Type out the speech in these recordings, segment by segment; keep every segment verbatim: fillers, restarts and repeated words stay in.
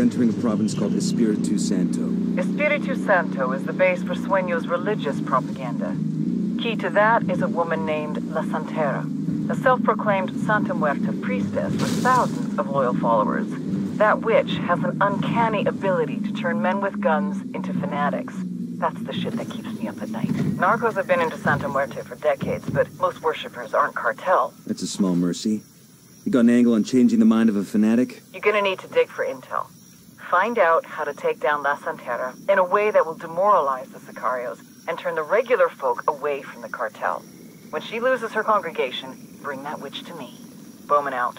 We're entering a province called Espiritu Santo. Espiritu Santo is the base for Sueño's religious propaganda. Key to that is a woman named La Santera, a self-proclaimed Santa Muerta priestess with thousands of loyal followers. That witch has an uncanny ability to turn men with guns into fanatics. That's the shit that keeps me up at night. Narcos have been into Santa Muerte for decades, but most worshippers aren't cartel. That's a small mercy. You got an angle on changing the mind of a fanatic? You're gonna need to dig for intel. Find out how to take down La Santera in a way that will demoralize the Sicarios and turn the regular folk away from the cartel. When she loses her congregation, bring that witch to me. Bowman out.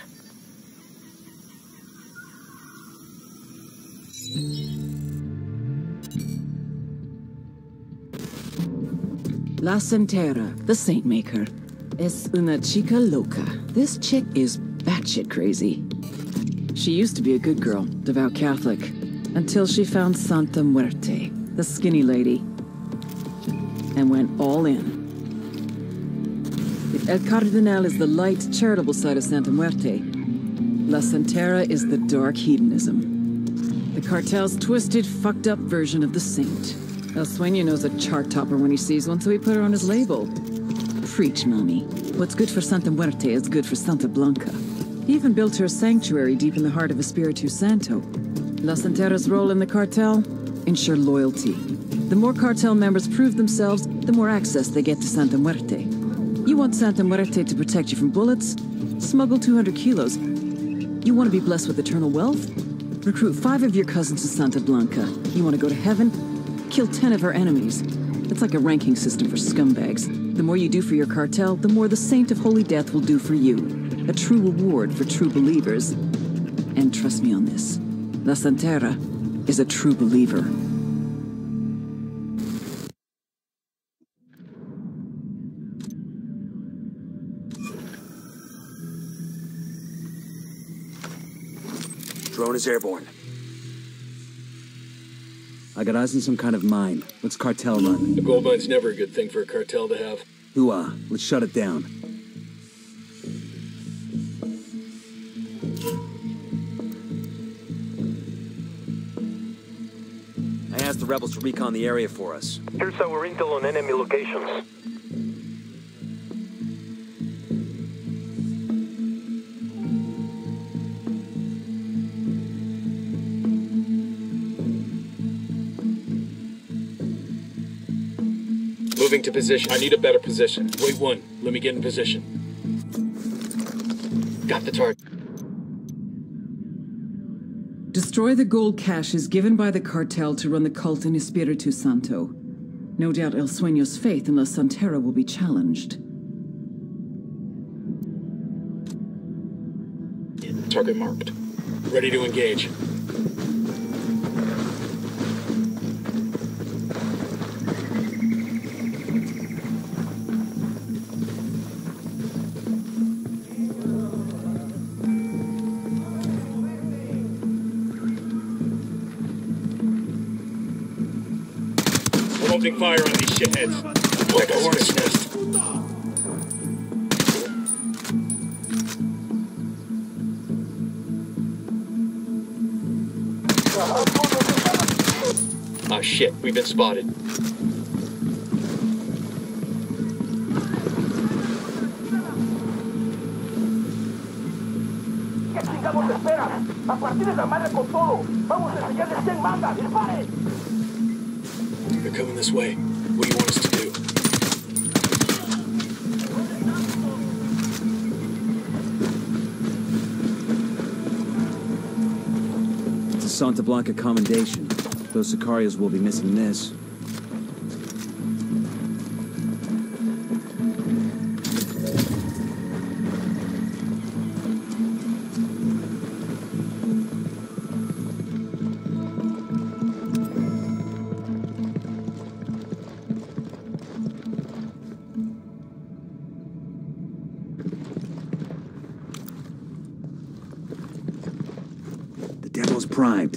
La Santera, the Saint Maker, es una chica loca. This chick is batshit crazy. She used to be a good girl, devout Catholic, until she found Santa Muerte, the skinny lady, and went all in. If El Cardenal is the light, charitable side of Santa Muerte, La Santera is the dark hedonism. The cartel's twisted, fucked up version of the saint. El Sueño knows a chart topper when he sees one, so he put her on his label. Preach, mommy. What's good for Santa Muerte is good for Santa Blanca. He even built her a sanctuary deep in the heart of Espiritu Santo. La Santera's role in the cartel? Ensure loyalty. The more cartel members prove themselves, the more access they get to Santa Muerte. You want Santa Muerte to protect you from bullets? Smuggle two hundred kilos. You want to be blessed with eternal wealth? Recruit five of your cousins to Santa Blanca. You want to go to heaven? Kill ten of her enemies. It's like a ranking system for scumbags. The more you do for your cartel, the more the Saint of Holy Death will do for you. A true reward for true believers. And trust me on this, La Santera is a true believer. Drone is airborne. I got eyes on some kind of mine. What's cartel run? A gold mine's never a good thing for a cartel to have. Hoo-ah. Let's shut it down. I asked the rebels to recon the area for us. Here's our intel on enemy locations. Moving to position. I need a better position. Wait one. Let me get in position. Got the target. Destroy the gold caches given by the cartel to run the cult in Espiritu Santo. No doubt El Sueño's faith in La Santera will be challenged. Target marked. Ready to engage. Opening fire on these shitheads. Like a hornet's nest. Ah, shit. We've been spotted. ¿Qué chingados esperas? A partir de la madre con todo. Vamos a enseñarles quién manda. ¡Dispare! They're coming this way. What do you want us to do? It's a Santa Blanca commendation. Those Sicarios will be missing this. Demo's primed.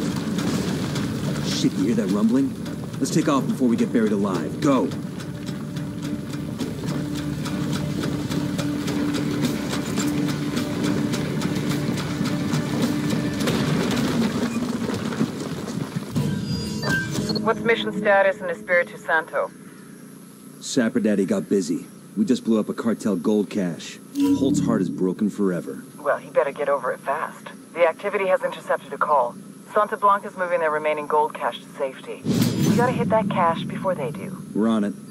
Shit, you hear that rumbling? Let's take off before we get buried alive. Go! What's mission status in Espiritu Santo? Sapper Daddy got busy. We just blew up a cartel gold cache. Holt's heart is broken forever. Well, he better get over it fast. The activity has intercepted a call. Santa Blanca's moving their remaining gold cache to safety. We gotta hit that cache before they do. We're on it.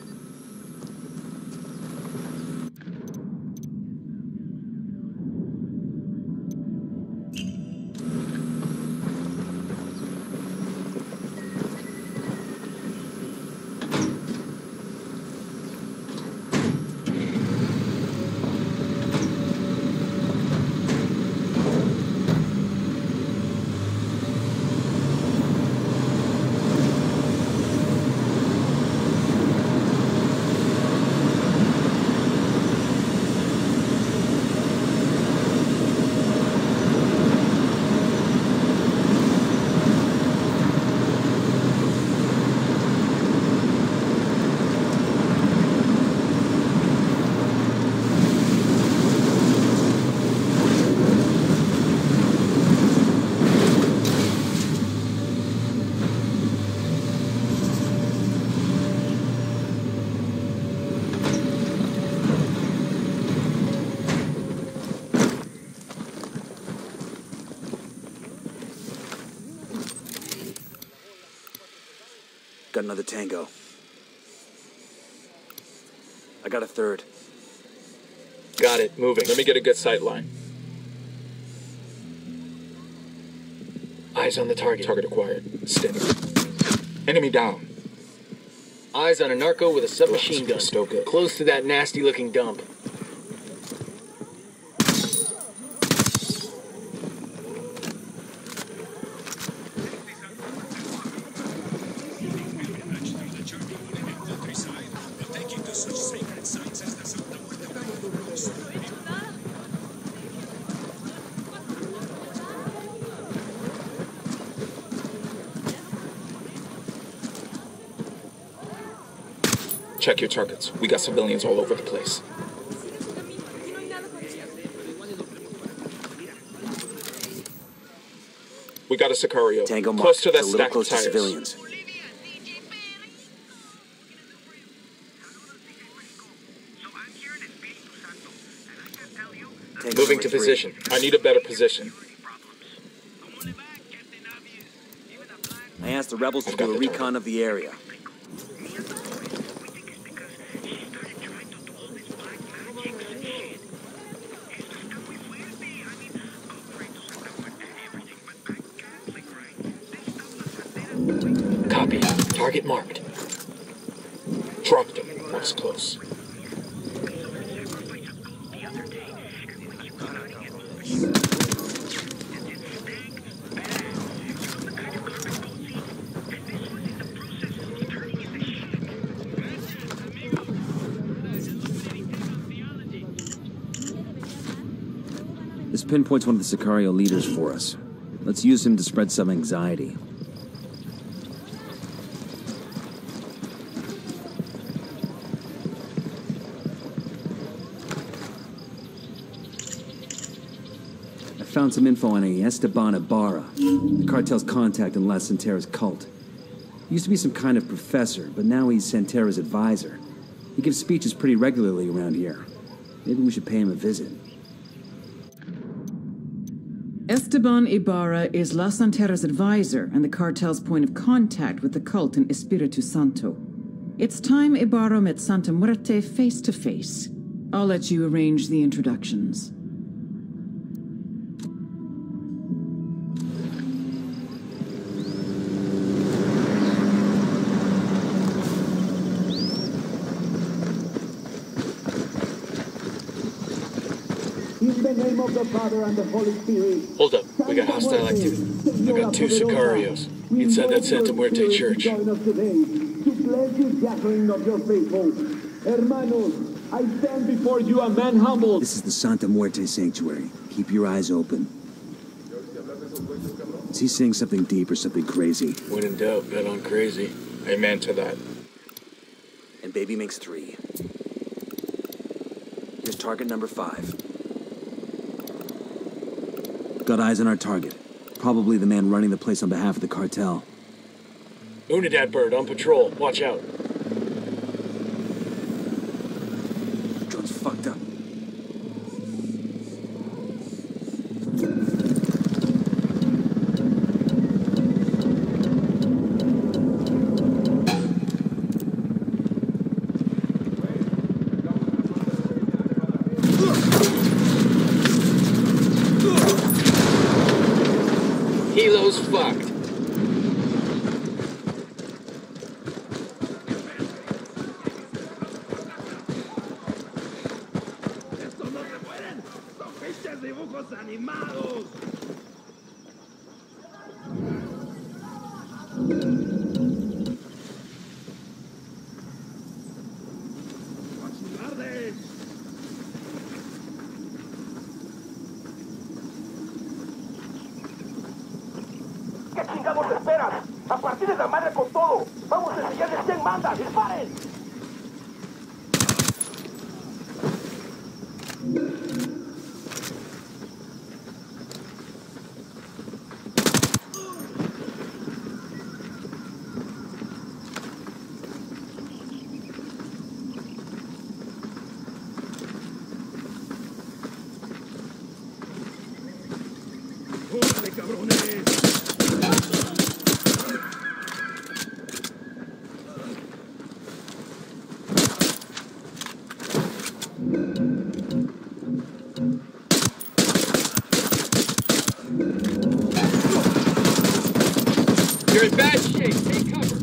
Got another tango. I got a third. Got it. Moving. Let me get a good sight line. Eyes on the target. Target acquired. Steady. Enemy down. Eyes on a narco with a submachine gun. Still good. Close to that nasty-looking dump. Check your targets. We got civilians all over the place. We got a Sicario. Tango mark. Close to that It's a little stack close of tires. to civilians. Tango Moving number to three. position. I need a better position. I asked the rebels to I've got do a the recon target. of the area. Copy. Target marked. Dropped him. That's close. This pinpoints one of the Sicario leaders for us. Let's use him to spread some anxiety. I found some info on a Esteban Ibarra, the cartel's contact in La Santera's cult. He used to be some kind of professor, but now he's Santera's advisor. He gives speeches pretty regularly around here. Maybe we should pay him a visit. Esteban Ibarra is La Santera's advisor and the cartel's point of contact with the cult in Espiritu Santo. It's time Ibarra met Santa Muerte face to face. I'll let you arrange the introductions. In the name of the Father and the Holy Spirit. Hold up. We got hostile activity. I got two Sicarios inside that Santa Muerte church. Join us today to bless you gathering of your faithful. Hermanos, I stand before you a man humble. This is the Santa Muerte Sanctuary. Keep your eyes open. Is he saying something deep or something crazy? When in doubt, bet on crazy. Amen to that. And baby makes three. Here's target number five. Got eyes on our target. Probably the man running the place on behalf of the cartel. Unidad bird on patrol. Watch out. Drone's fucked up. Hilo's fucked. ¿Qué chingados esperas? A partir de la madre con todo. Vamos a enseñarles quién manda. ¡Disparen! ¡Órale, cabrones! You're in bad shape. Take cover.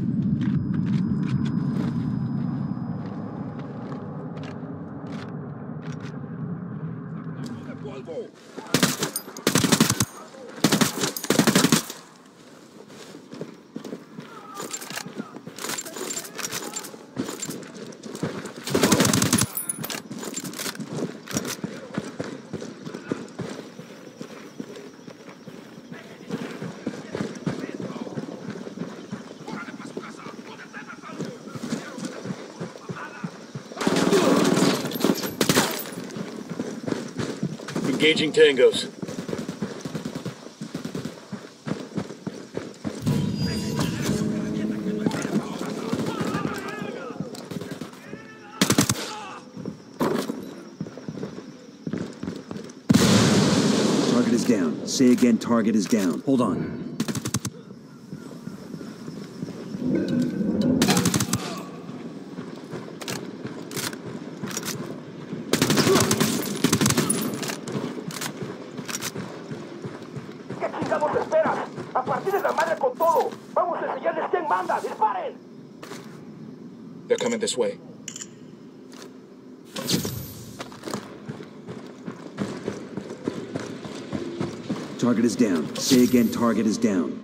Engaging tangos. Target is down. Say again, target is down. Hold on. ¿Qué chingados esperas? A partir de la madre con todo. Vamos a enseñarles quién manda. ¡Disparen! They're coming this way. Target is down. Say again, target is down.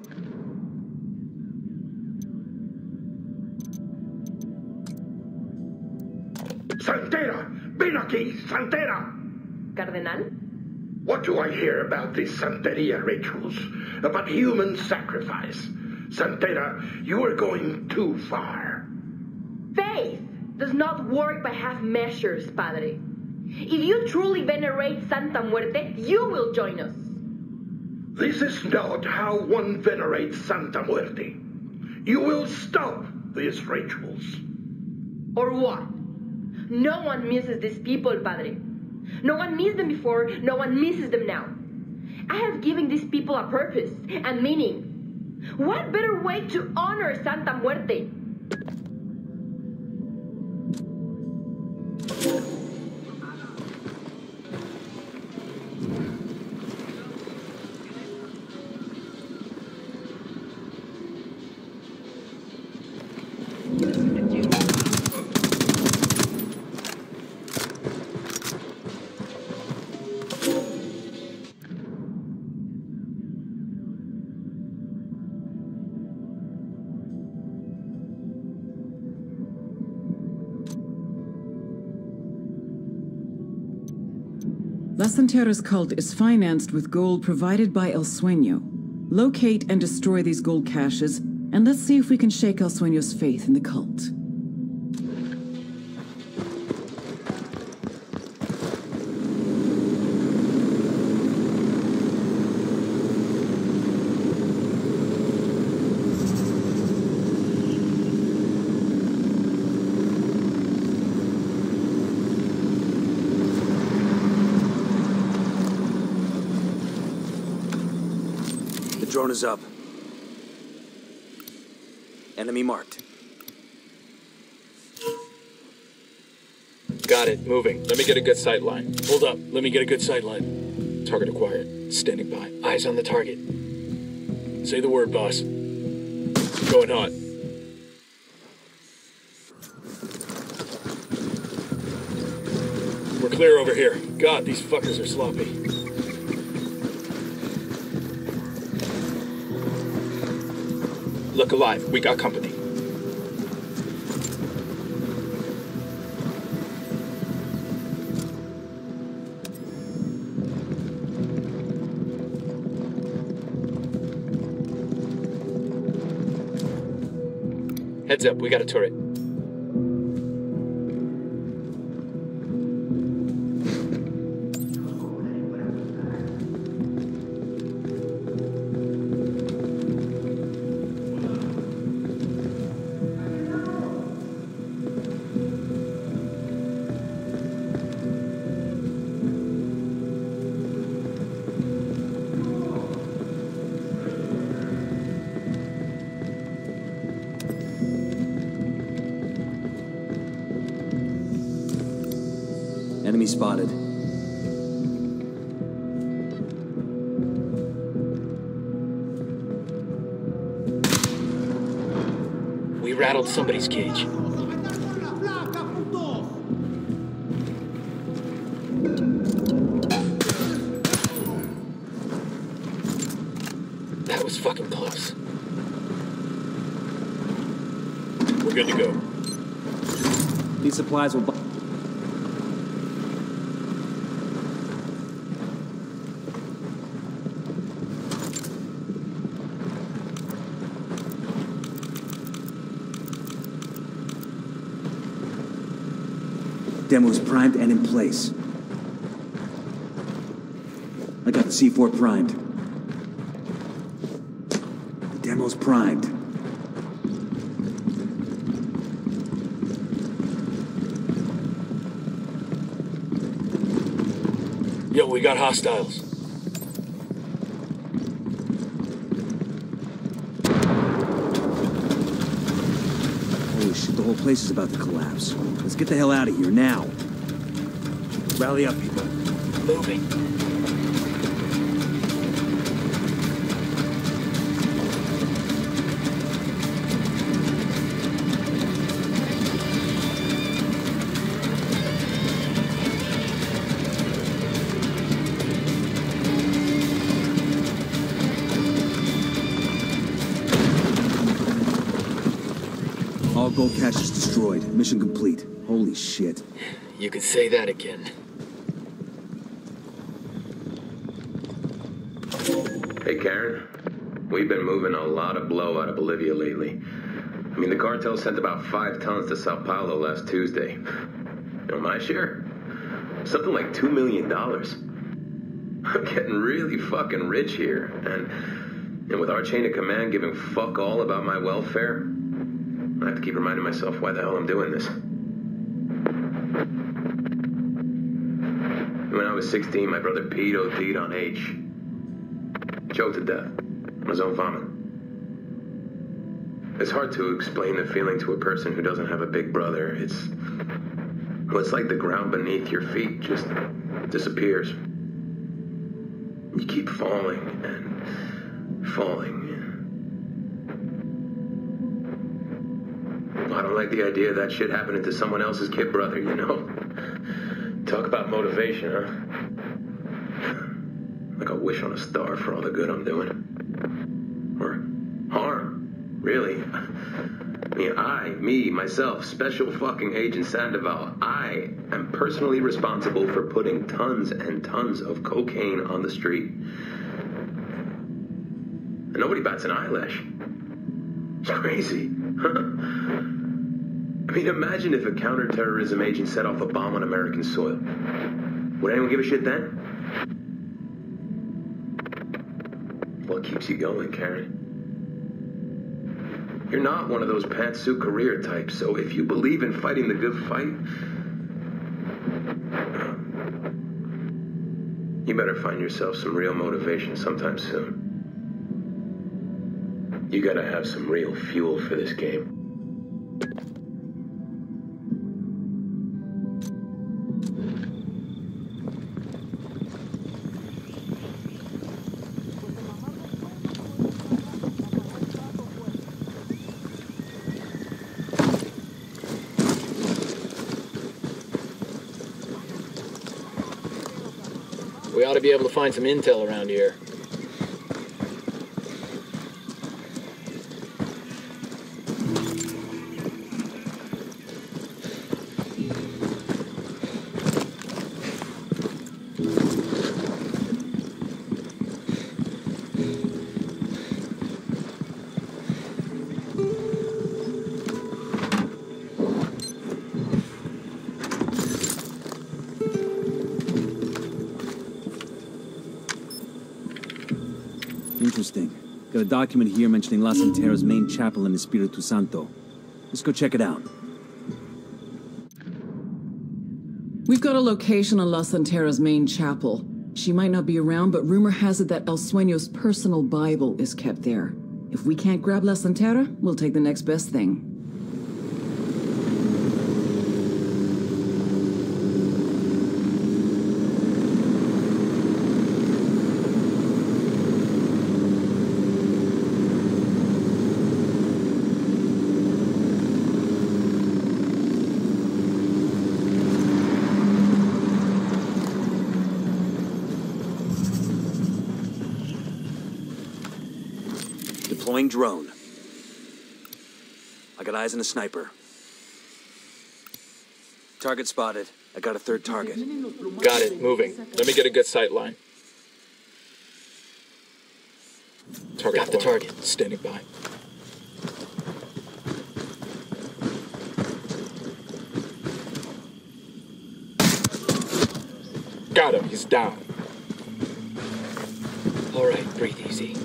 Santera! Ven aquí, Santera! Cardenal? What do I hear about these Santeria rituals? About human sacrifice? Santera, you are going too far. Faith does not work by half measures, Padre. If you truly venerate Santa Muerte, you will join us. This is not how one venerates Santa Muerte. You will stop these rituals. Or what? No one misses these people, Padre. No one missed them before, no one misses them now. I have given these people a purpose and meaning. What better way to honor Santa Muerte? La Santera's cult is financed with gold provided by El Sueño. Locate and destroy these gold caches, and let's see if we can shake El Sueño's faith in the cult. Drone is up. Enemy marked. Got it. Moving. Let me get a good sight line. Hold up. Let me get a good sight line. Target acquired. Standing by. Eyes on the target. Say the word, boss. Going hot. We're clear over here. God, these fuckers are sloppy. Look alive. We got company. Heads up, we got a turret. Enemy spotted. We rattled somebody's cage. That was fucking close. We're good to go. These supplies will... bu- Demo's primed and in place. I got the C four primed. The demo's primed. Yo, we got hostiles. Holy shit, the whole place is about to collapse. Let's get the hell out of here now. Rally up, people. Moving. All gold caches destroyed. Mission complete. Holy shit. You can say that again. Hey, Karen. We've been moving a lot of blow out of Bolivia lately. I mean, the cartel sent about five tons to Sao Paulo last Tuesday. You know, my share? Something like two million dollars. I'm getting really fucking rich here. And, and with our chain of command giving fuck all about my welfare, I have to keep reminding myself why the hell I'm doing this. When I was sixteen, my brother Pete O D'd on H. Choked to death on his own vomit. It's hard to explain the feeling to a person who doesn't have a big brother. It's... Well, it's like the ground beneath your feet just disappears. You keep falling and falling. I don't like the idea of that shit happening to someone else's kid brother, you know? Talk about motivation, huh? Like a wish on a star for all the good I'm doing. Or harm, really. I mean, I, me, myself, Special fucking Agent Sandoval, I am personally responsible for putting tons and tons of cocaine on the street. And nobody bats an eyelash. It's crazy, huh? I mean, imagine if a counterterrorism agent set off a bomb on American soil. Would anyone give a shit then? What keeps you going, Karen? You're not one of those pantsuit career types, so if you believe in fighting the good fight, you better find yourself some real motivation sometime soon. You gotta have some real fuel for this game. We ought to be able to find some intel around here. Interesting. Got a document here mentioning La Santera's main chapel in Espiritu Santo. Let's go check it out. We've got a location on La Santera's main chapel. She might not be around, but rumor has it that El Sueño's personal Bible is kept there. If we can't grab La Santera, we'll take the next best thing. Deploying drone. I got eyes on a sniper. Target spotted. I got a third target. Got it. Moving. Let me get a good sight line. Target got the target. Standing by. Got him. He's down. All right. Breathe easy.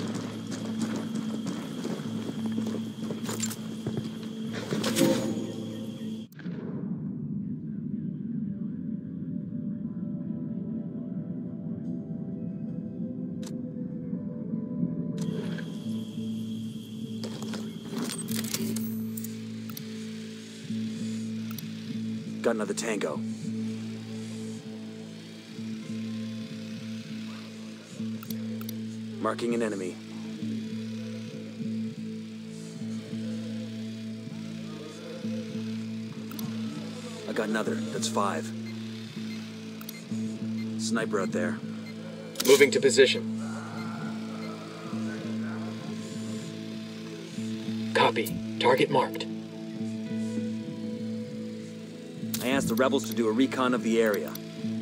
Got another tango. Marking an enemy. I got another. That's five. Sniper out there. Moving to position. Copy. Target marked. I asked the rebels to do a recon of the area.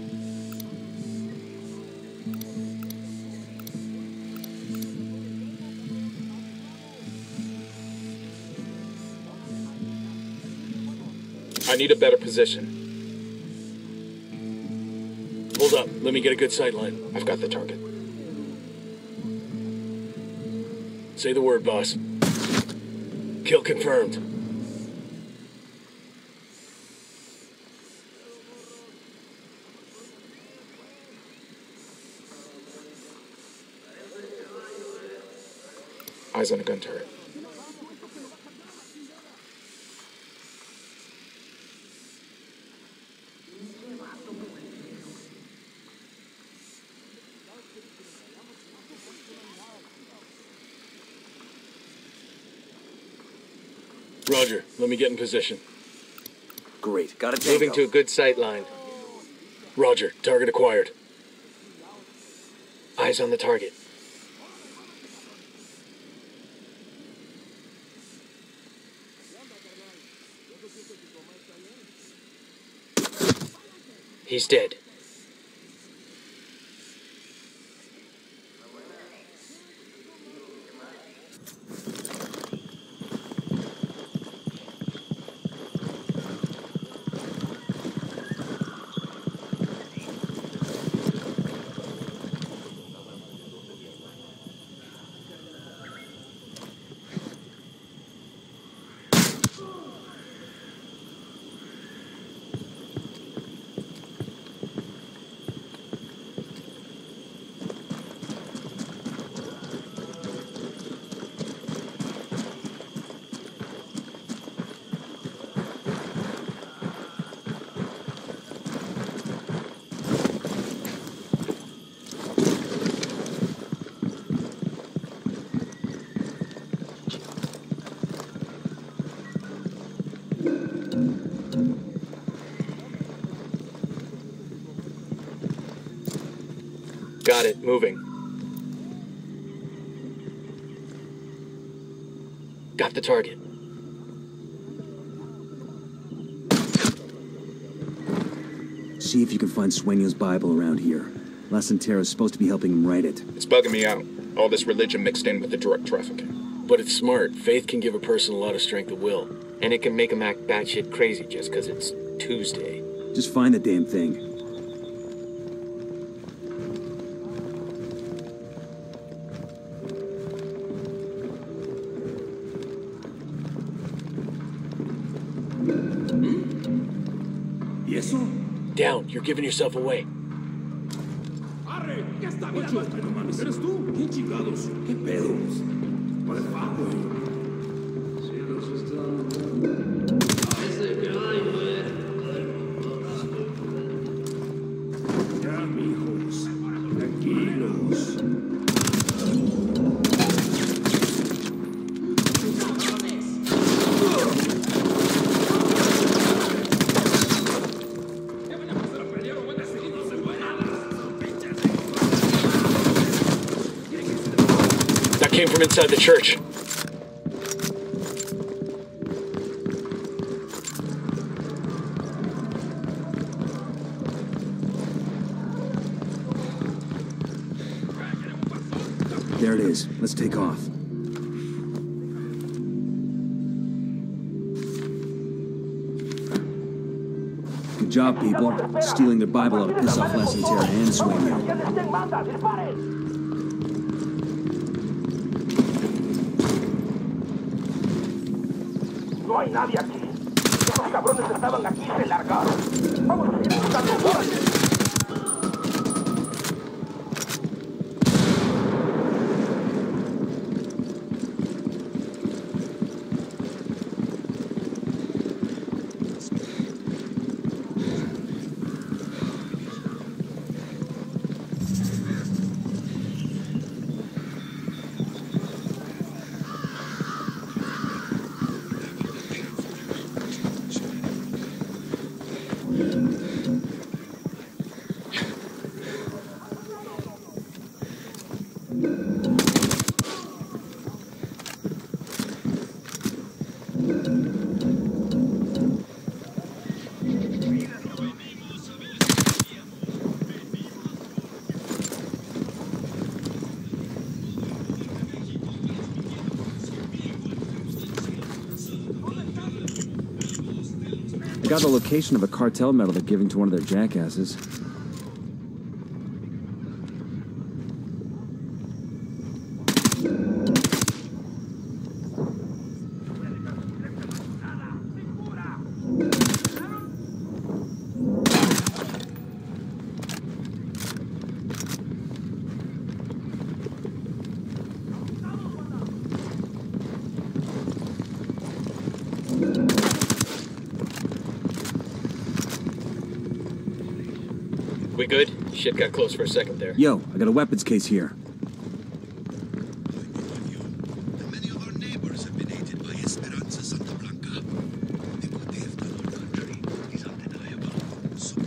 I need a better position. Hold up. Let me get a good sight line. I've got the target. Say the word, boss. Kill confirmed. Eyes on a gun turret. Roger. Let me get in position. Great. Got a tango. Moving to a good sight line. Roger. Target acquired. Eyes on the target. He's dead. Got it. Moving. Got the target. See if you can find Sueño's Bible around here. La Santera's supposed to be helping him write it. It's bugging me out. All this religion mixed in with the drug trafficking. But it's smart. Faith can give a person a lot of strength of will. And it can make them act batshit crazy just because it's Tuesday. Just find the damn thing. ¿Y eso? Down. You're giving yourself away. ¡Arre! ¡Ya está bien! No mames, ¿eres tú? ¿Qué chingados? ¿Qué pedos? What the fuck, güey? Ya, mijos. Tranquilos. Came from inside the church. There it is. Let's take off. Good job, people. Stealing their Bible ought to piss off La Santera and Sueño. No hay nadie aquí. Esos cabrones estaban aquí y se largaron. Vamos a seguir buscando. ¡Órale! I got the location of a cartel medal they're giving to one of their jackasses. We good? Shit got close for a second there. Yo, I got a weapons case here. Many of our neighbors have been aided by Esperanza Santa Blanca. The good they have done our country is undeniable. So,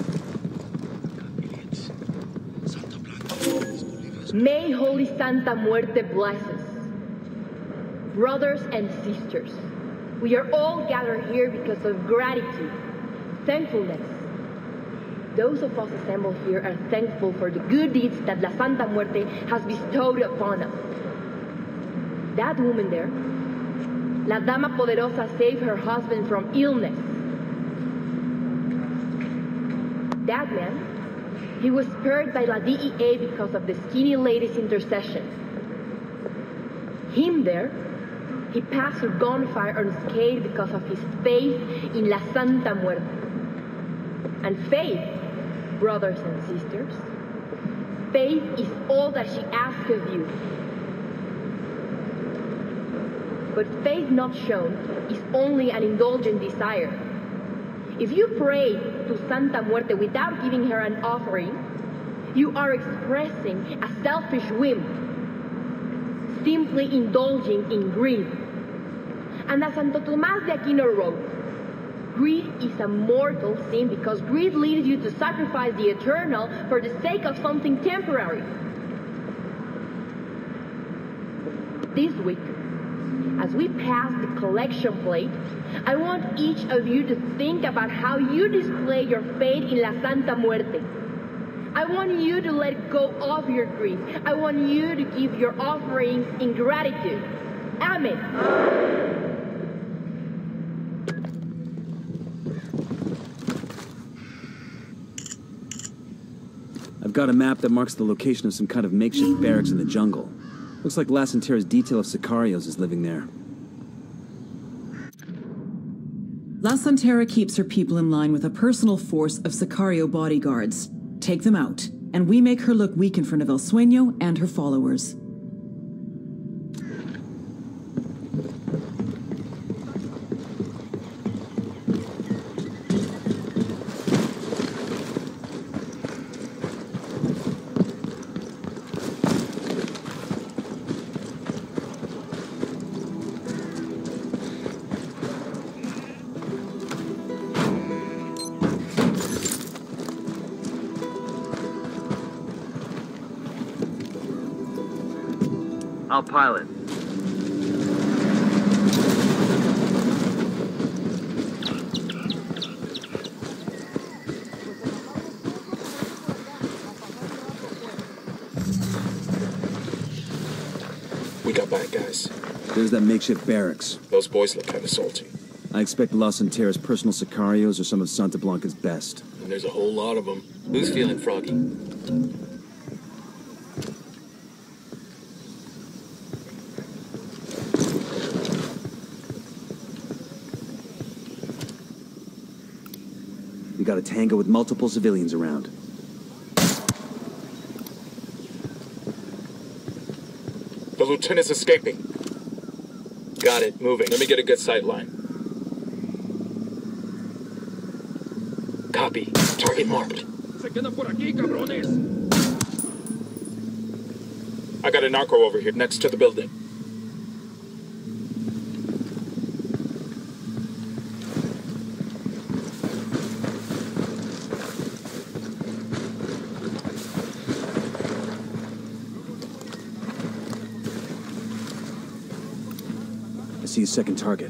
Santa Blanca is Bolivia's... May Holy Santa Muerte bless us. Brothers and sisters, we are all gathered here because of gratitude, thankfulness. Those of us assembled here are thankful for the good deeds that La Santa Muerte has bestowed upon us. That woman there, La Dama Poderosa, saved her husband from illness. That man, he was spared by La D E A because of the skinny lady's intercession. Him there, he passed through gunfire unscathed because of his faith in La Santa Muerte. And faith, brothers and sisters, faith is all that she asks of you. But faith not shown is only an indulgent desire. If you pray to Santa Muerte without giving her an offering, you are expressing a selfish whim, simply indulging in greed. And as Santo Tomás de Aquino wrote, Greed is a mortal sin because greed leads you to sacrifice the eternal for the sake of something temporary. This week, as we pass the collection plate, I want each of you to think about how you display your faith in La Santa Muerte. I want you to let go of your grief. I want you to give your offerings in gratitude. Amen. I've got a map that marks the location of some kind of makeshift barracks in the jungle. Looks like La Santera's detail of Sicarios is living there. La Santera keeps her people in line with a personal force of Sicario bodyguards. Take them out, and we make her look weak in front of El Sueño and her followers. I'll pilot. We got bad guys. There's that makeshift barracks. Those boys look kind of salty. I expect La Santera's personal Sicarios are some of Santa Blanca's best. And there's a whole lot of them. Who's feeling froggy? We got a tango with multiple civilians around. The lieutenant's escaping. Got it, moving. Let me get a good sight line. Copy. Target marked. Se quedan por aquí, cabrones. I got a narco over here next to the building. I see a second target.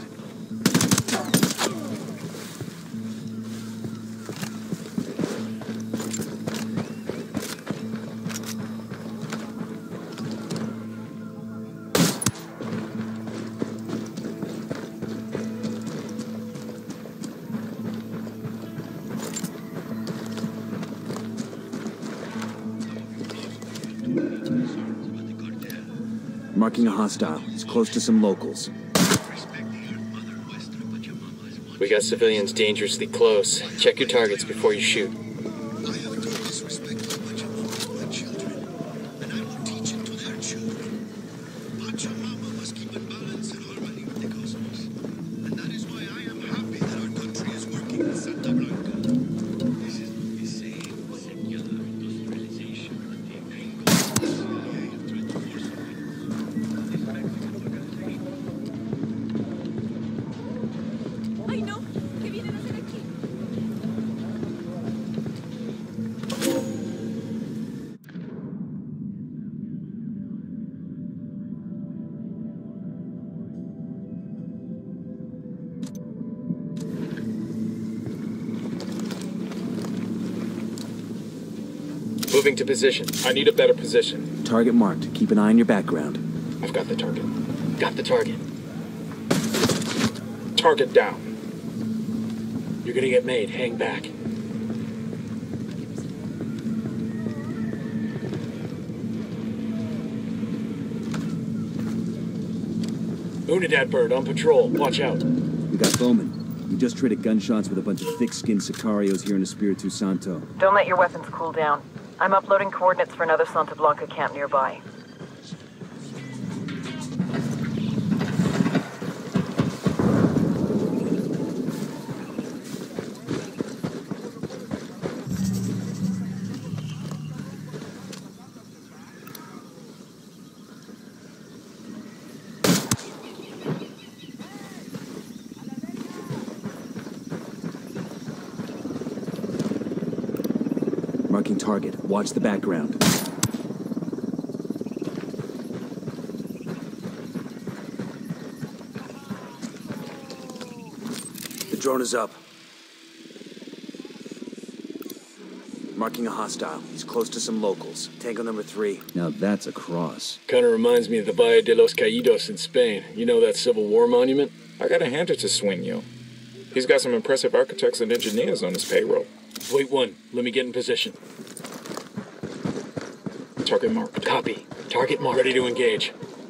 Marking a hostile. He's close to some locals. We got civilians dangerously close. Check your targets before you shoot. I have taught this respect to Pachamama to my children, and I will teach it to their children. Pachamama must keep in balance and harmony with the cosmos. And that is why I am happy that our country is working with Santa Blanca. This is the same secular industrialization that the Gringos and the C I A have tried to force on me. This Mexican organization. ¡Ay, no! ¿Qué vienen a hacer aquí? Moving to position. I need a better position. Target marked. Keep an eye on your background. I've got the target. Got the target. Target down. You're gonna get made. Hang back. Unidad bird on patrol. Watch out. We got Bowman. We just traded gunshots with a bunch of thick-skinned Sicarios here in Espiritu Santo. Don't let your weapons cool down. I'm uploading coordinates for another Santa Blanca camp nearby. Marking target. Watch the background. The drone is up. Marking a hostile. He's close to some locals. Tango number three. Now that's a cross. Kinda reminds me of the Valle de los Caídos in Spain. You know that Civil War monument? I gotta hand it to Sueño. He's got some impressive architects and engineers on his payroll. Wait one. Let me get in position. Target marked. Copy. Target marked. Ready to engage.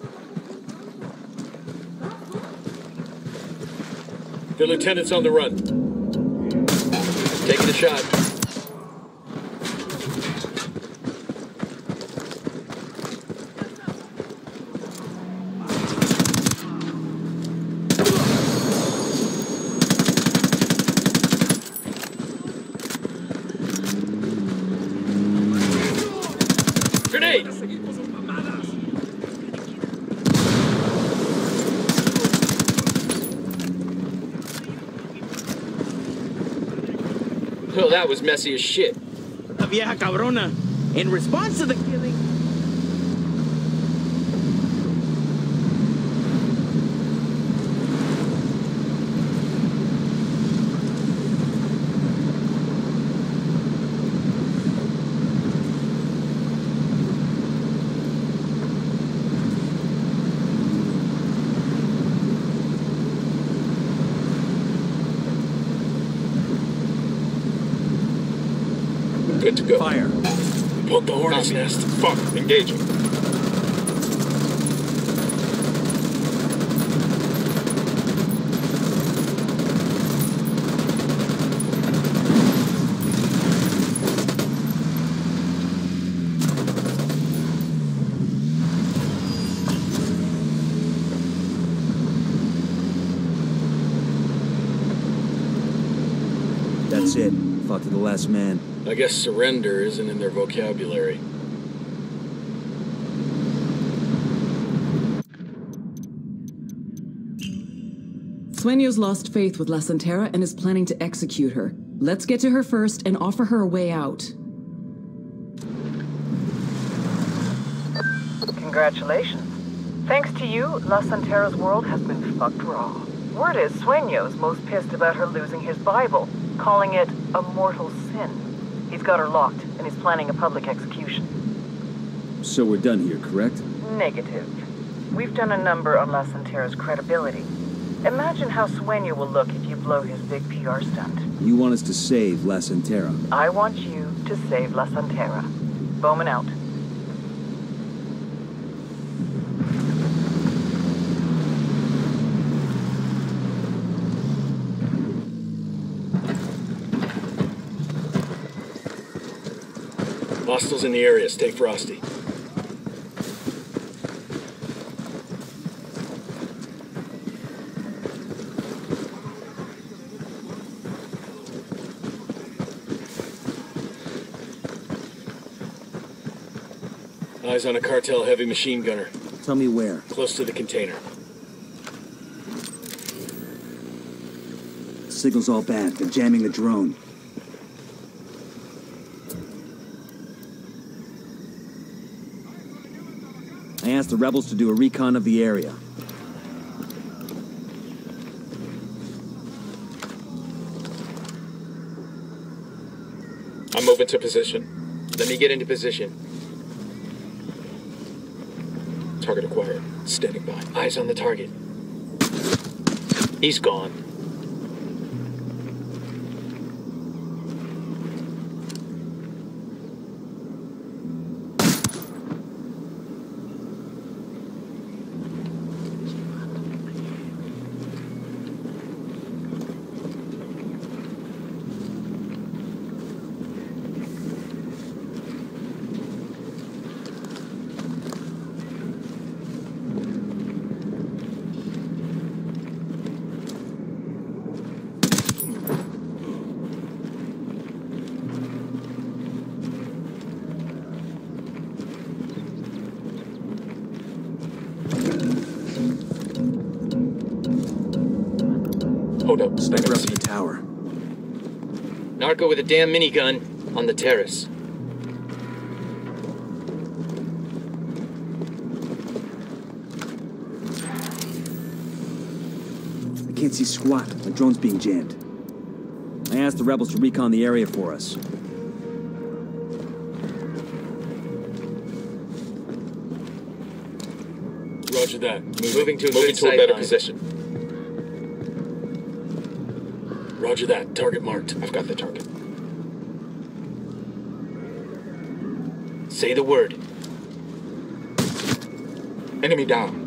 The lieutenant's on the run. Taking a shot. Grenade! Well, that was messy as shit. La vieja cabrona. In response to the killing... Good to go. Fire. Put the hornet's nest. Fuck. Engaging. That's it. Fought to the last man. I guess surrender isn't in their vocabulary. Sueño's lost faith with La Santera and is planning to execute her. Let's get to her first and offer her a way out. Congratulations. Thanks to you, La Santera's world has been fucked raw. Word is Sueño's most pissed about her losing his Bible, calling it a mortal sin. He's got her locked, and he's planning a public execution. So we're done here, correct? Negative. We've done a number on La Santera's credibility. Imagine how Sueño will look if you blow his big P R stunt. You want us to save La Santera? I want you to save La Santera. Bowman out. Hostiles in the area. Stay frosty. Eyes on a cartel heavy machine gunner. Tell me where. Close to the container. Signal's all bad. They're jamming the drone. I asked the rebels to do a recon of the area. I'm moving to position. Let me get into position. Target acquired. Standing by. Eyes on the target. He's gone. Hold up. Sniper up in the tower. Narco with a damn minigun on the terrace. can't see squat. My drone's being jammed. I asked the rebels to recon the area for us. Roger that. Moving, Moving to a moving good to a sight better line. position. Roger that. Target marked. I've got the target. Say the word. Enemy down.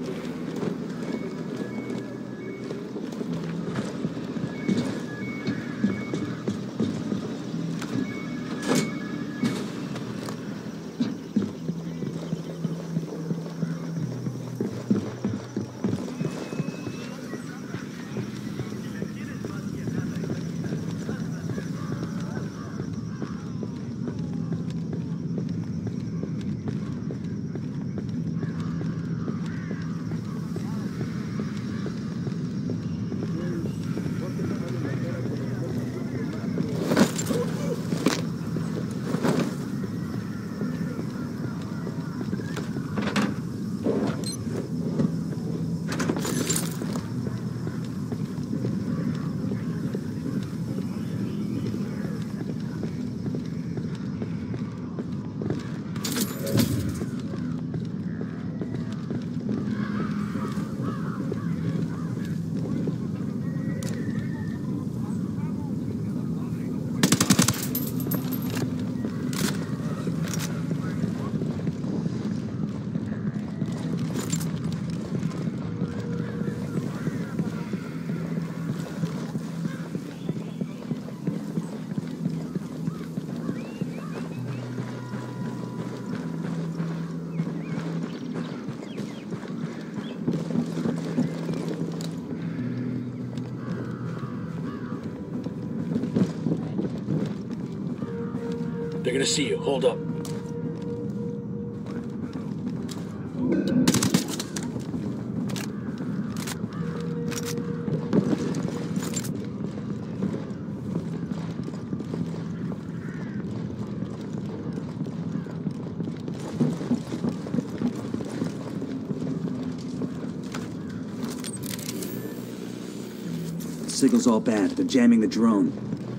They're gonna see you. Hold up. The signal's all bad. They're jamming the drone.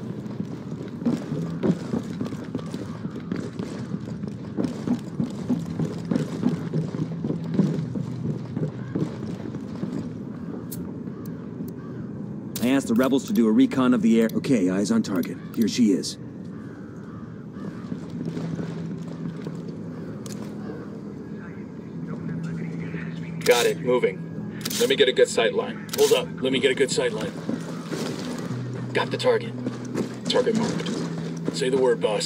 I asked the rebels to do a recon of the air. Okay, eyes on target. Here she is. Got it. Moving. Let me get a good sight line. Hold up. Let me get a good sight line. Got the target. Target marked. Say the word, boss.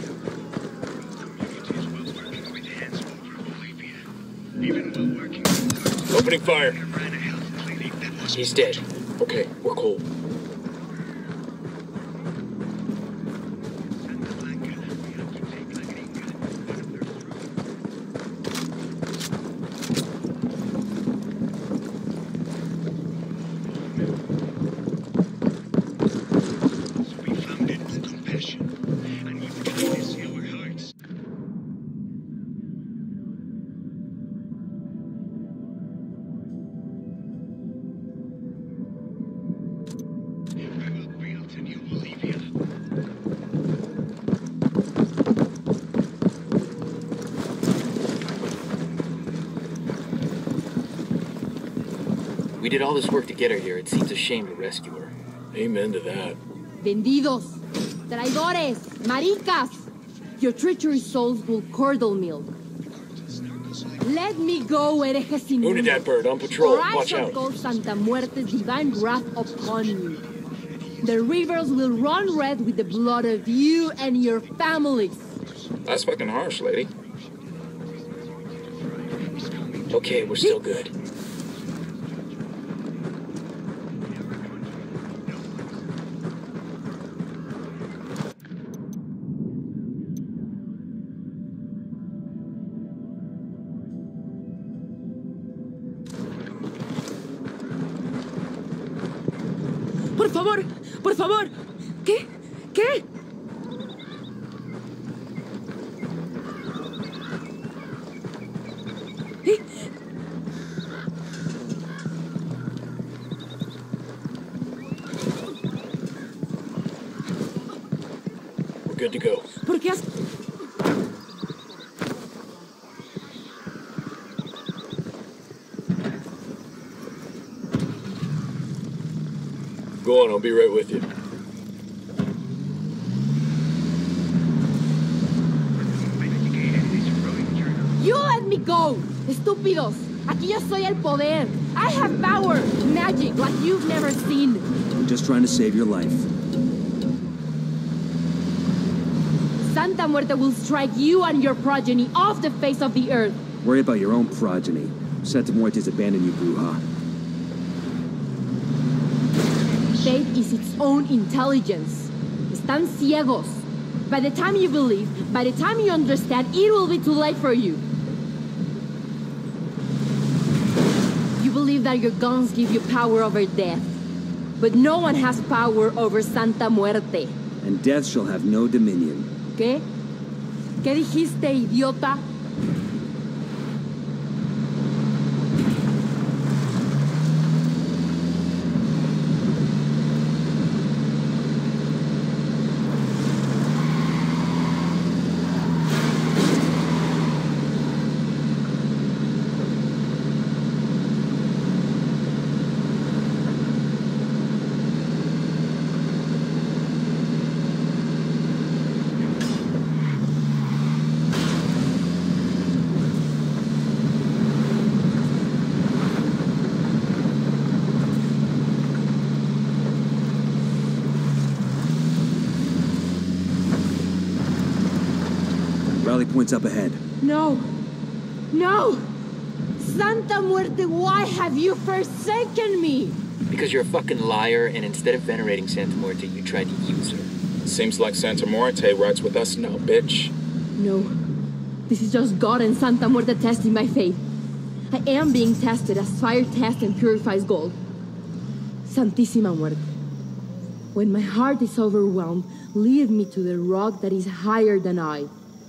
Opening fire. He's dead. Okay, we're cool. We did all this work to get her here. It seems a shame to rescue her. Amen to that. Vendidos, traidores, maricas. Your treacherous souls will curdle milk. Let me go, herejes sin Who did that bird? On patrol. For I Watch shall out. call Santa Muerte's divine wrath upon you. The rivers will run red with the blood of you and your families. That's fucking harsh, lady. Okay, we're still good. Por favor, por favor. ¿Qué? ¿Qué? ¿Eh? good to go. ¿Por qué has... Go on, I'll be right with you. You let me go! Estúpidos! Aquí yo soy el poder! I have power! Magic like you've never seen! I'm just trying to save your life. Santa Muerte will strike you and your progeny off the face of the earth! Worry about your own progeny. Santa Muerte's abandoned you, Bruja. Faith is its own intelligence. Están ciegos. By the time you believe, by the time you understand, it will be too late for you. You believe that your guns give you power over death. But no one has power over Santa Muerte. And death shall have no dominion. ¿Qué? ¿Qué dijiste, idiota? Rally point's up ahead. No. No! Santa Muerte, why have you forsaken me? Because you're a fucking liar, and instead of venerating Santa Muerte, you tried to use her. Seems like Santa Muerte rides with us now, bitch. No. This is just God and Santa Muerte testing my faith. I am being tested as fire tests and purifies gold. Santísima Muerte. When my heart is overwhelmed, lead me to the rock that is higher than I.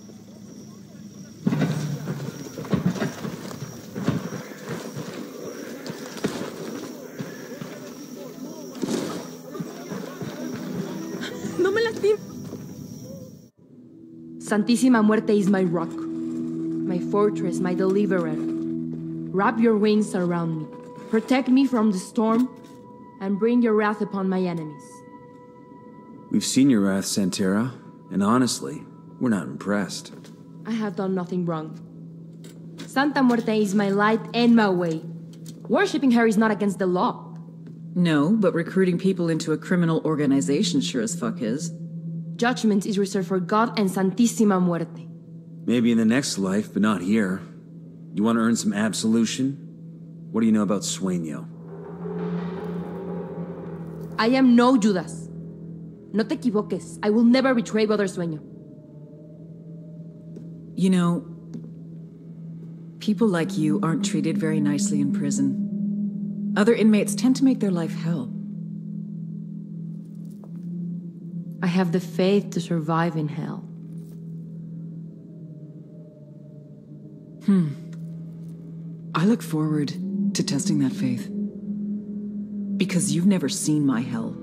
Santísima Muerte is my rock, my fortress, my deliverer. Wrap your wings around me, protect me from the storm, and bring your wrath upon my enemies. We've seen your wrath, Santera, and honestly, we're not impressed. I have done nothing wrong. Santa Muerte is my light and my way. Worshipping her is not against the law. No, but recruiting people into a criminal organization sure as fuck is. Judgment is reserved for God and Santísima Muerte. Maybe in the next life, but not here. You want to earn some absolution? What do you know about Sueño? I am no Judas. No te equivoques. I will never betray Brother Sueño. You know, people like you aren't treated very nicely in prison. Other inmates tend to make their life hell. I have the faith to survive in hell. Hmm. I look forward to testing that faith. Because you've never seen my hell.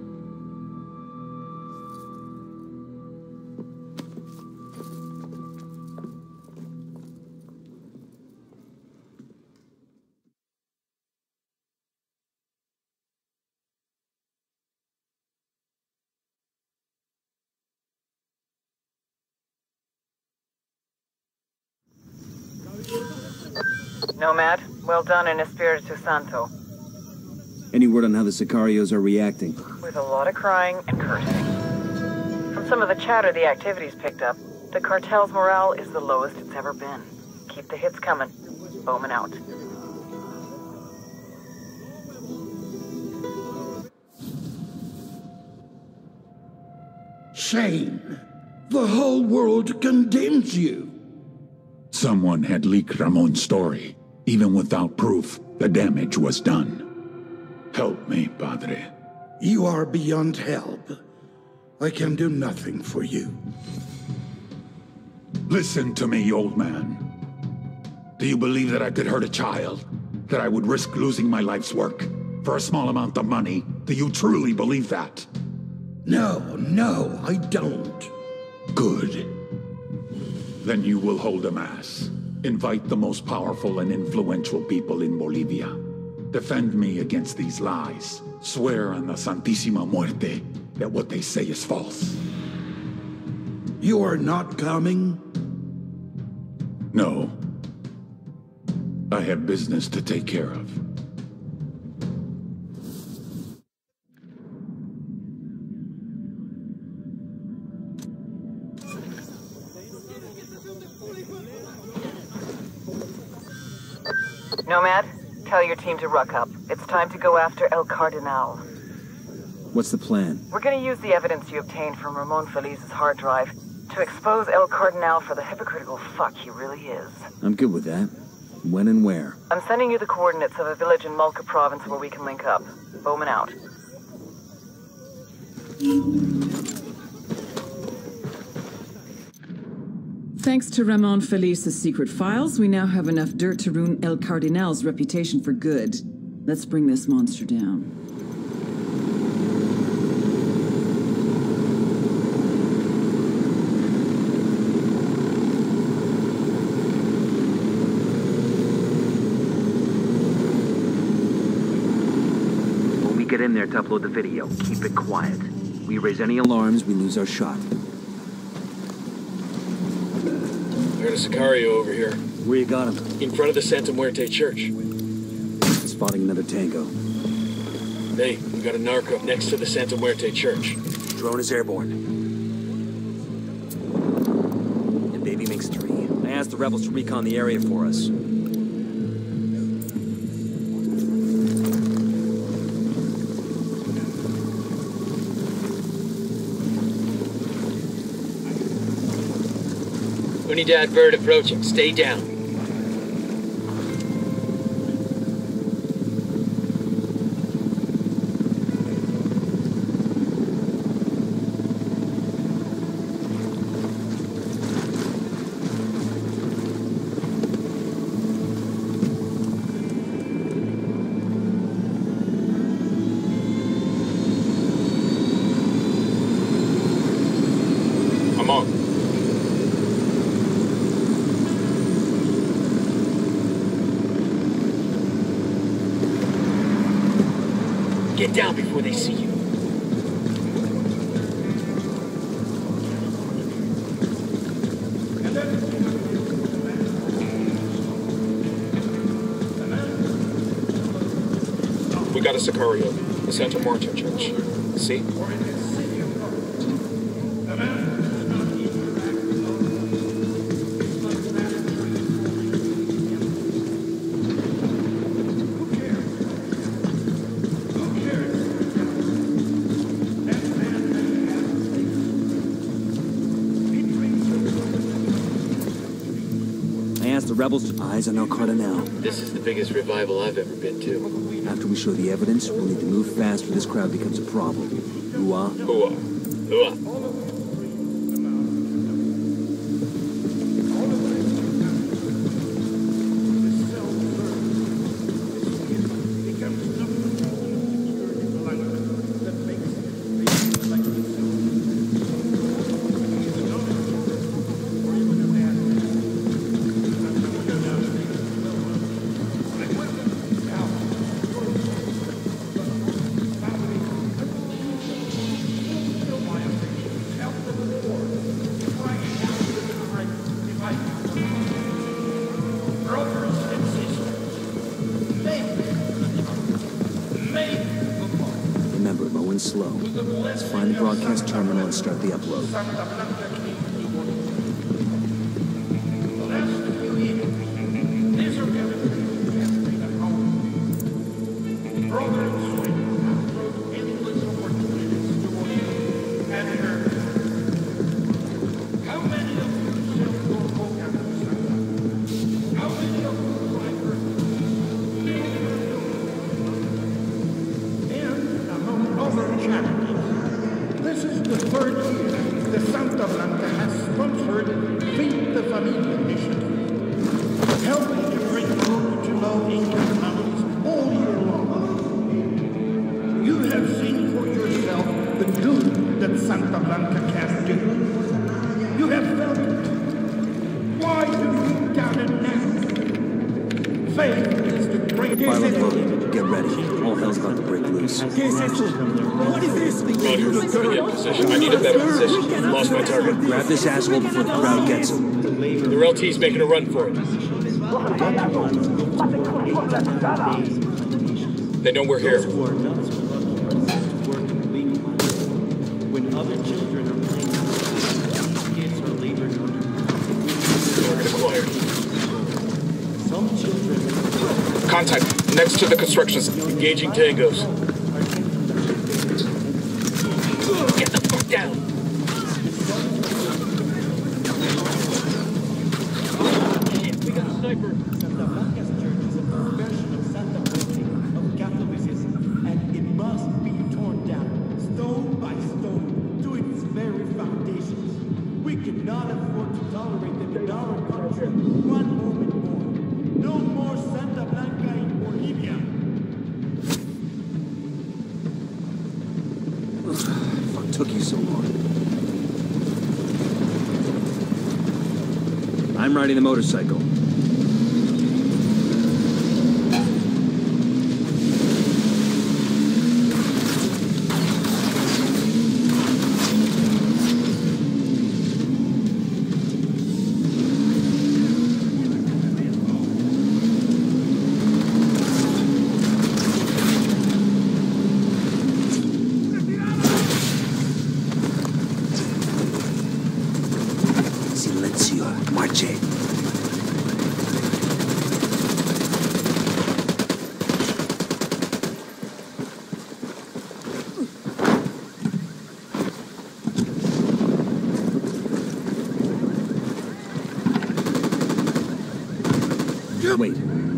Nomad, well done in Espiritu Santo. Any word on how the Sicarios are reacting? With a lot of crying and cursing. From some of the chatter the activity's picked up, the cartel's morale is the lowest it's ever been. Keep the hits coming. Bowman out. Shame. The whole world condemns you. Someone had leaked Ramon's story. Even without proof, the damage was done. Help me, Padre. You are beyond help. I can do nothing for you. Listen to me, old man. Do you believe that I could hurt a child? That I would risk losing my life's work for a small amount of money? Do you truly believe that? No, no, I don't. Good. Then you will hold a mass. Invite the most powerful and influential people in Bolivia. Defend me against these lies. Swear on the Santísima Muerte that what they say is false. You are not coming? No. I have business to take care of. Nomad, tell your team to ruck up. It's time to go after El Cardinal. What's the plan? We're gonna use the evidence you obtained from Ramon Felice's hard drive to expose El Cardinal for the hypocritical fuck he really is. I'm good with that. When and where? I'm sending you the coordinates of a village in Mulca province where we can link up. Bowman out. Thanks to Ramon Felice's secret files, we now have enough dirt to ruin El Cardinal's reputation for good. Let's bring this monster down. When we get in there to upload the video, keep it quiet. We raise any alarms, we lose our shot. I heard a Sicario over here. Where you got him? In front of the Santa Muerte church. Spotting another tango. Hey, we got a narco next to the Santa Muerte church. Drone is airborne. And baby makes three. I asked the rebels to recon the area for us. Unidad bird approaching. Stay down. I'm on. Get down before they see you. We got a Sicario, the Santa Muerte church. See? The rebels' eyes on El Cardinal. This is the biggest revival I've ever been to. After we show the evidence, we'll need to move fast or this crowd becomes a problem. Hooah? Hooah. Hooah. Slow. Let's find the broadcast terminal and start the upload. This is the third year the Santa Blanca has sponsored Feed the Familia initiative, helping to bring food to low-income families all year long. You have seen for yourself the good that Santa Blanca can do. You have felt it. Why do you doubt it now? Faith is the greatest. Fire loaded. Get ready. All hell's about to break loose. Roddy, get in position. I need a better position. Lost my target. Grab this asshole before the crowd gets him. The R L T's making a run for it. They know we're here. When other children are playing, kids are laboring. Target acquired. Some children. Contact next to the constructions. Engaging tangos. Get the fuck down. Shit, we got a sniper. Santa Blanca's church is a version of Santa Muerte of Catholicism, and it must be torn down, stone by stone, to its very foundations. We cannot afford to tolerate them in our country one moment more. No more Santa Blanca in Bolivia. Fuck took you so long? I'm riding the motorcycle. Silencio, marche. Wait.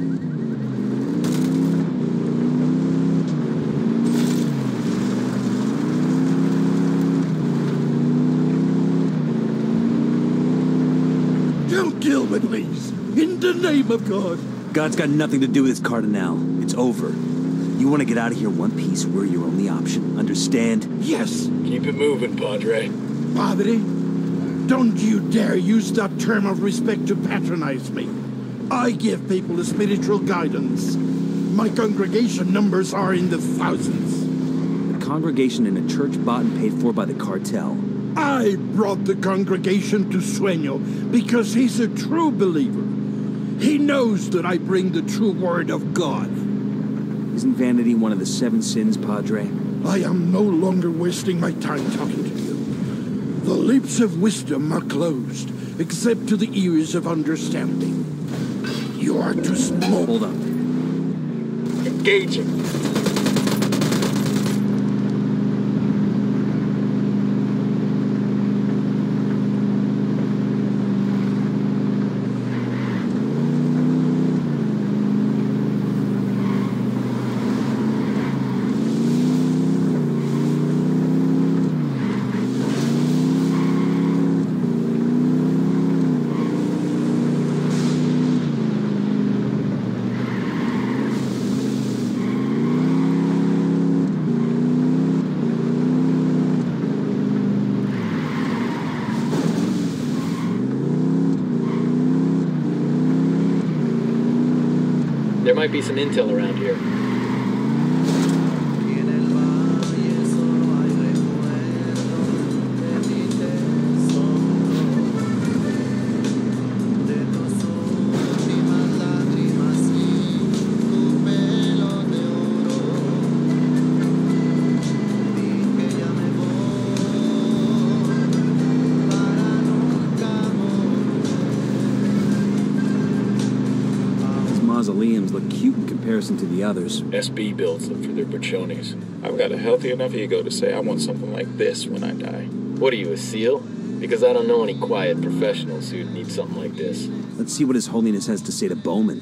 Don't kill me, please. In the name of God. God's got nothing to do with this, Cardinal. It's over. You want to get out of here one piece, we're your only option. Understand? Yes. Keep it moving, Padre. Padre, don't you dare use that term of respect to patronize me. I give people a spiritual guidance. My congregation numbers are in the thousands. The congregation in a church bought and paid for by the cartel. I brought the congregation to Sueño because he's a true believer. He knows that I bring the true word of God. Isn't vanity one of the seven sins, Padre? I am no longer wasting my time talking to you. The lips of wisdom are closed, except to the ears of understanding. You are too small. Hold up. Engaging. There might be some intel around here. Mausoleums look cute in comparison to the others. S B builds them for their buchones. I've got a healthy enough ego to say I want something like this when I die. What are you, a SEAL? Because I don't know any quiet professionals who'd need something like this. Let's see what His Holiness has to say to Bowman.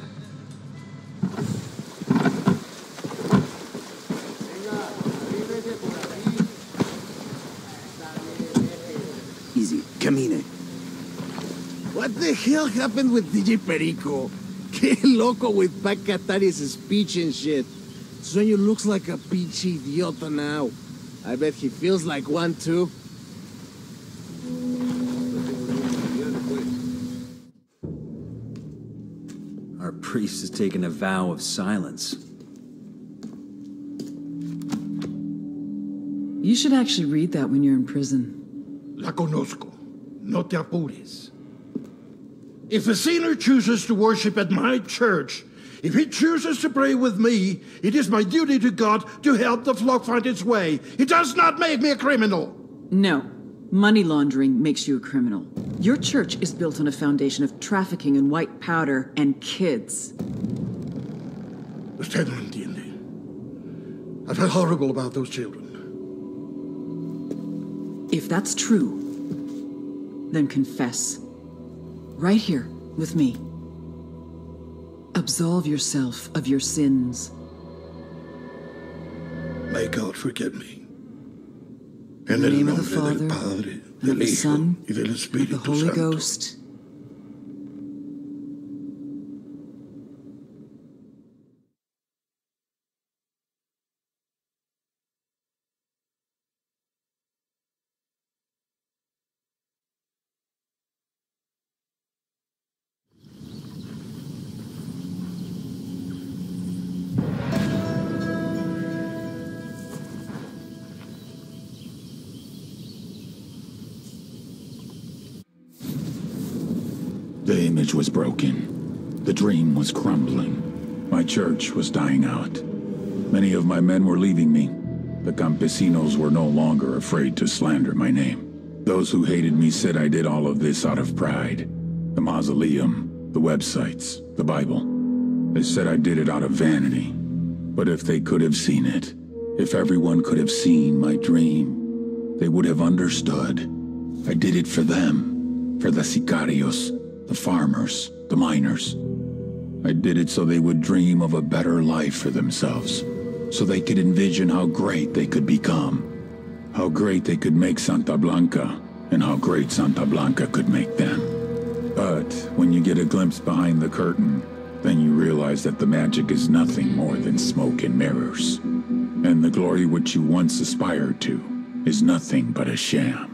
Easy. Camine. What the hell happened with D J Perico? Que loco with Pac Katari's speech and shit. Sueño looks like a pinche idiota now. I bet he feels like one too. priest has taken a vow of silence. You should actually read that when you're in prison. La conozco. No te apures. If a sinner chooses to worship at my church, if he chooses to pray with me, it is my duty to God to help the flock find its way. It does not make me a criminal. No. Money laundering makes you a criminal. Your church is built on a foundation of trafficking in white powder and kids. Usted no entiende. I felt horrible about those children. If that's true, then confess. Right here, with me. Absolve yourself of your sins. May God forgive me. In the name of the Father, and of the Son, and of the Holy Ghost. The image was broken. The dream was crumbling. My church was dying out. Many of my men were leaving me. The campesinos were no longer afraid to slander my name. Those who hated me said I did all of this out of pride. The mausoleum, the websites, the Bible. They said I did it out of vanity. But if they could have seen it, if everyone could have seen my dream, they would have understood. I did it for them, for the sicarios, the farmers, the miners. I did it so they would dream of a better life for themselves, so they could envision how great they could become, how great they could make Santa Blanca, and how great Santa Blanca could make them. But when you get a glimpse behind the curtain, then you realize that the magic is nothing more than smoke and mirrors, and the glory which you once aspired to is nothing but a sham.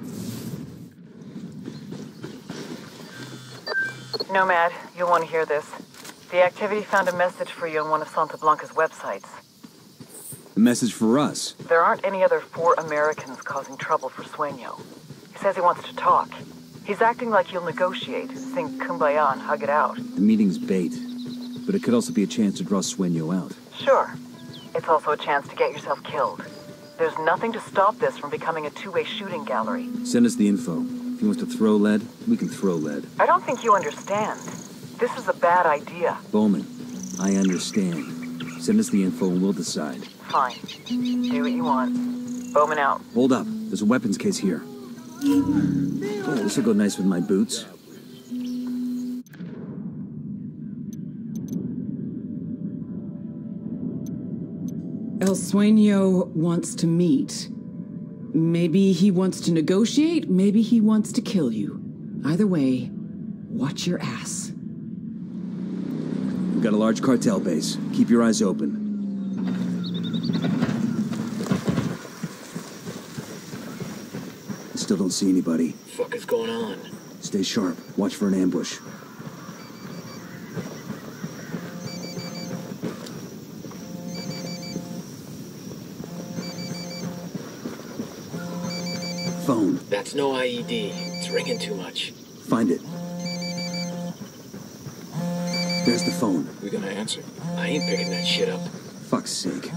Nomad, you'll want to hear this. The activity found a message for you on one of Santa Blanca's websites. A message for us? There aren't any other four Americans causing trouble for Sueño. He says he wants to talk. He's acting like you'll negotiate, sing Kumbaya and hug it out. The meeting's bait, but it could also be a chance to draw Sueño out. Sure. It's also a chance to get yourself killed. There's nothing to stop this from becoming a two-way shooting gallery. Send us the info. If he wants to throw lead, we can throw lead. I don't think you understand. This is a bad idea. Bowman, I understand. Send us the info and we'll decide. Fine. Do what you want. Bowman out. Hold up. There's a weapons case here. Oh, this will go nice with my boots. El Sueño wants to meet. Maybe he wants to negotiate, maybe he wants to kill you. Either way, watch your ass. We've got a large cartel base. Keep your eyes open. Still don't see anybody. What the fuck is going on? Stay sharp. Watch for an ambush. Phone. That's no I E D. It's ringing too much. Find it. There's the phone. We gonna answer? I ain't picking that shit up. Fuck's sake.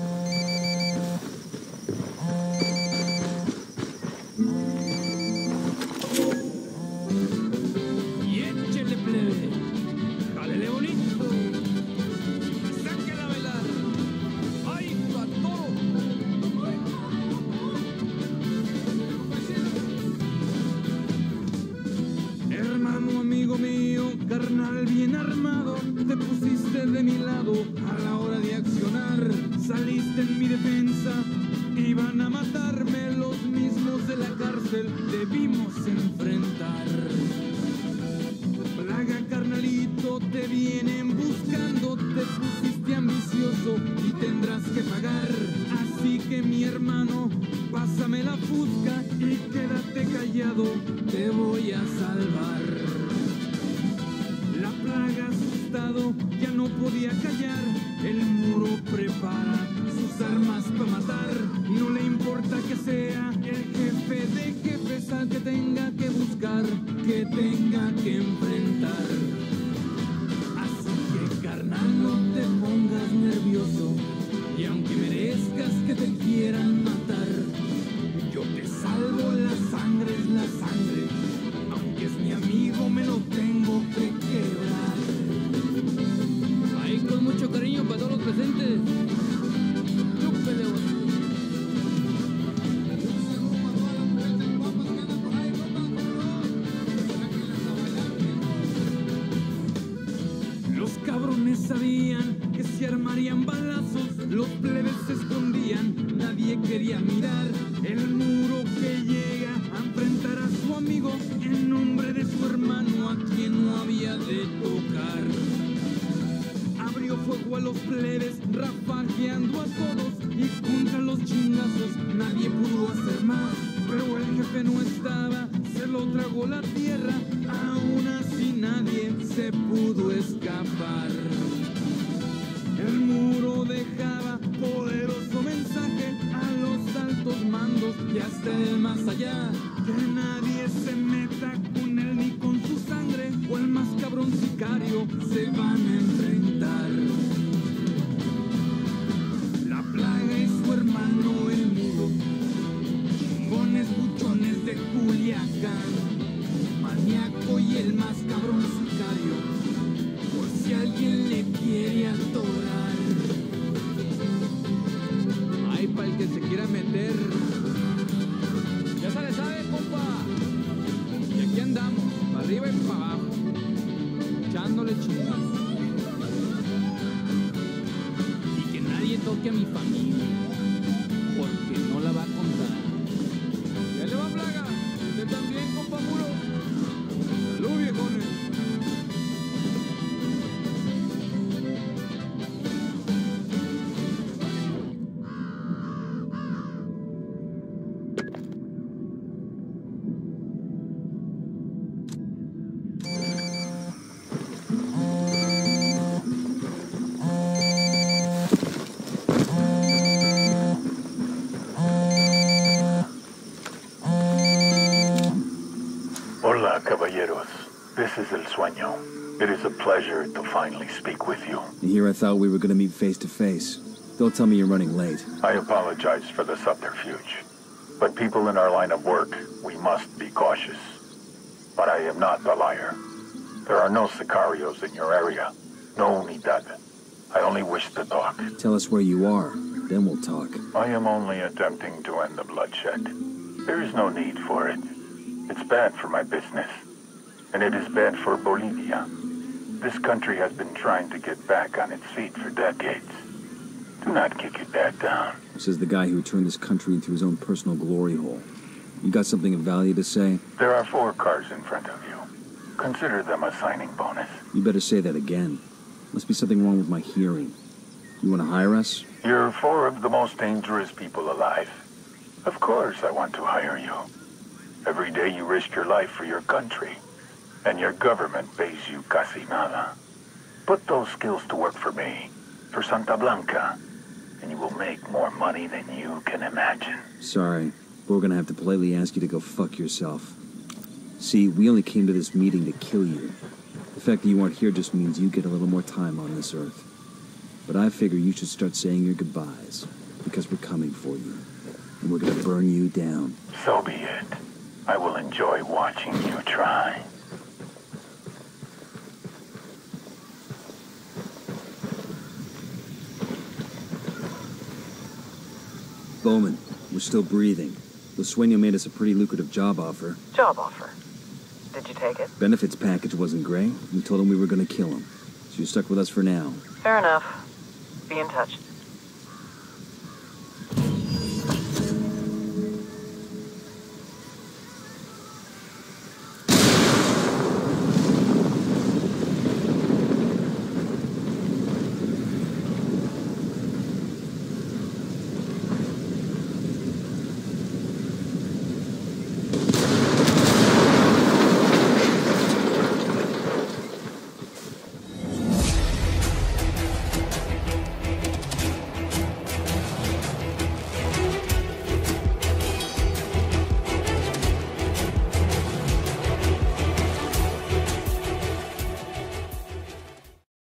Te voy a salvar. La plaga asustado ya no podía callar. El muro prepara sus armas para matar. No le importa que sea el jefe de jefes al que tenga que buscar, que tenga que enfrentar. Así que carnal, no te pongas nervioso. Y aunque merezcas que te quieran matar, yo te salvo, la sangre es la sangre. Aunque es mi amigo, me lo tengo que quebrar. Ahí con mucho cariño para todos los presentes. Chúpele, güey. Los cabrones sabían que se armarían balazos, los plebes se escondían, nadie quería mirar el muro que llega a enfrentar a su amigo en nombre de su hermano a quien no había de tocar. Abrió fuego a los plebes, rafagueando a todos y contra los chingazos nadie pudo hacer más. Pero el jefe no estaba, se lo tragó la tierra, aún así nadie se pudo escapar. El muro dejaba poderoso mensaje a los altos mandos y hasta el más allá, que nadie se meta con él ni con su sangre, o el más cabrón sicario se van a enfrentar. La plaga y su hermano el muro, chingones buchones de Culiacán, maníaco y el más cabrón sicario, por si alguien le quiere atorar. Ay, para el que se quiera meter, ya se le sabe, compa. Y aquí andamos, para arriba y para abajo, echándole chingazos. Y que nadie toque a mi familia, porque no la va a contar. Ya le va, plaga. Usted también, compa Muro. Salud, viejones. Hola, caballeros. This is El Sueño. It is a pleasure to finally speak with you. And here I thought we were going to meet face to face. Don't tell me you're running late. I apologize for the subterfuge. But people in our line of work, we must be cautious. But I am not the liar. There are no sicarios in your area. No unidad. I only wish to talk. Tell us where you are, then we'll talk. I am only attempting to end the bloodshed. There is no need for it. It's bad for my business. And it is bad for Bolivia. This country has been trying to get back on its feet for decades. Do not kick it back down. Says the guy who turned this country into his own personal glory hole. You got something of value to say? There are four cars in front of you. Consider them a signing bonus. You better say that again. Must be something wrong with my hearing. You want to hire us? You're four of the most dangerous people alive. Of course I want to hire you. Every day you risk your life for your country. And your government pays you casi nada. Put those skills to work for me, for Santa Blanca, and you will make more money than you can imagine. Sorry, but we're gonna have to politely ask you to go fuck yourself. See, we only came to this meeting to kill you. The fact that you aren't here just means you get a little more time on this earth. But I figure you should start saying your goodbyes, because we're coming for you. And we're gonna burn you down. So be it. I will enjoy watching you try. Bowman, we're still breathing. Los Sueños made us a pretty lucrative job offer. Job offer? Did you take it? Benefits package wasn't great. We told him we were gonna kill him. So you're stuck with us for now. Fair enough. Be in touch.